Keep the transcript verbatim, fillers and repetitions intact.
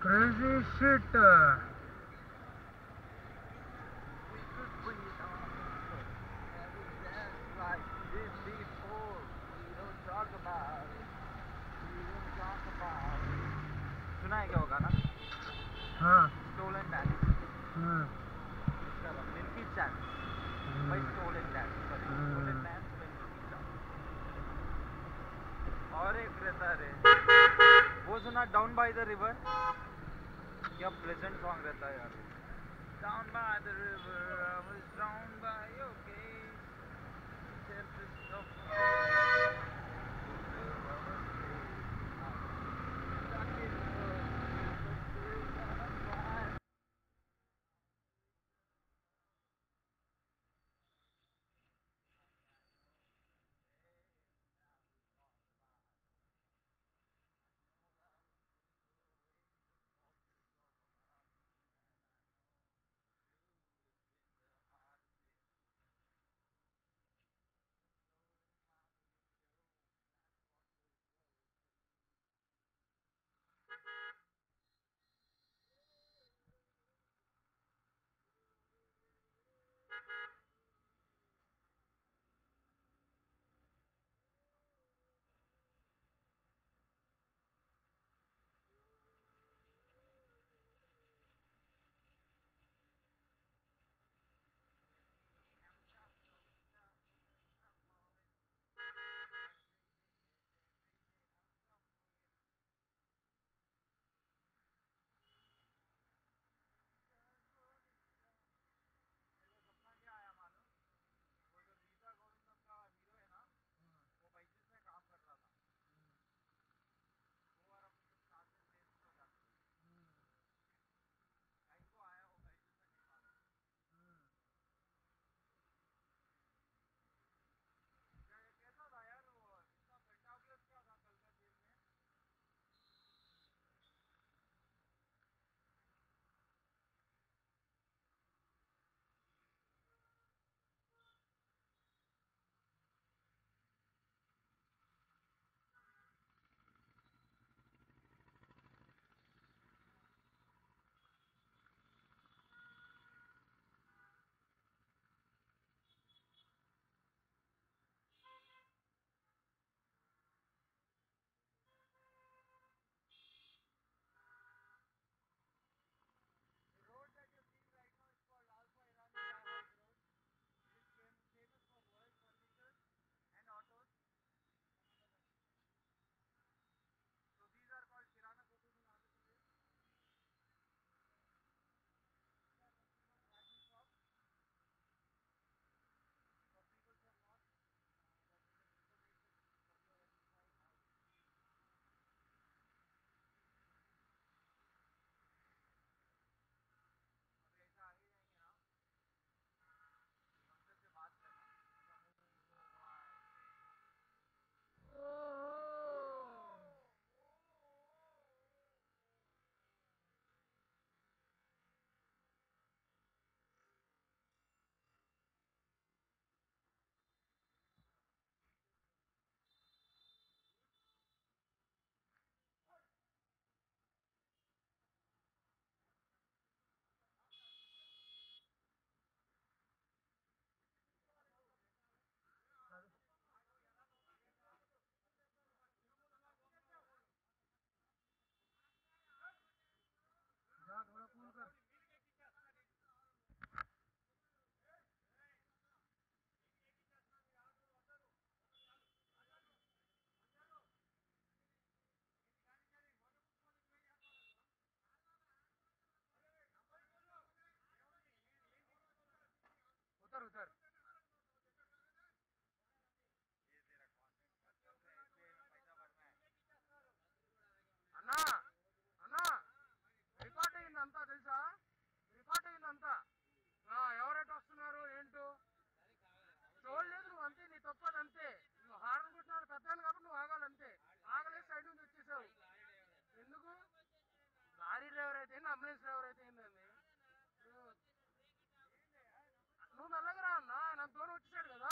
Crazy shit. सुना है क्या होगा ना? हाँ स्टोलन डैंस. हाँ इसका Milky Chance by stolen dance. Sorry stolen dance by Milky Chance. और एक रहता रे वो सुना डाउन बाय द रिवर. क्या प्लेजेंट सॉन्ग रहता है यार. Down by the river I was down by your gate. उतर उतर. అన్నా అన్నా రికార్డ్ అయిందంతా తెలుసా? రికార్డ్ అయిందంతా. ఎవరైతే వస్తున్నారు ఏంటో చూడలేదు నువ్వు. అంతే నీ తప్పదు. అంతే నువ్వు హార్న్ కొట్టినాడు పెద్దాను కాబట్టి నువ్వు ఆగాలంతే. ఆగలేదు సైడ్ నుంచి వచ్చేసావు. ఎందుకు? లారీ డ్రైవర్ అయితే ఏంది, అంబులెన్స్ డ్రైవర్ అయితే ఏందండి? నువ్వు మెల్లగా రా అన్న. ఆయన అంత దూరం వచ్చేసాడు కదా.